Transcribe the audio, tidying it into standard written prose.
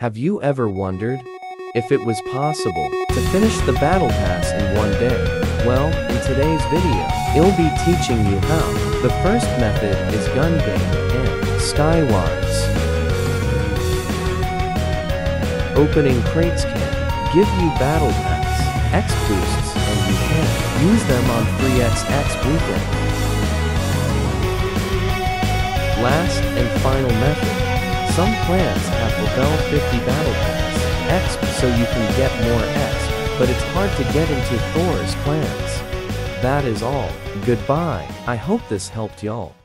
Have you ever wondered if it was possible to finish the Battle Pass in one day? Well, in today's video, I'll be teaching you how. The first method is gun game and Skywise. Opening crates can give you Battle Pass X boosts, and you can use them on free XX weekend. Last and final method. Some clans have level 50 Battle Pass X so you can get more X, but it's hard to get into Thor's clans. That is all. Goodbye. I hope this helped y'all.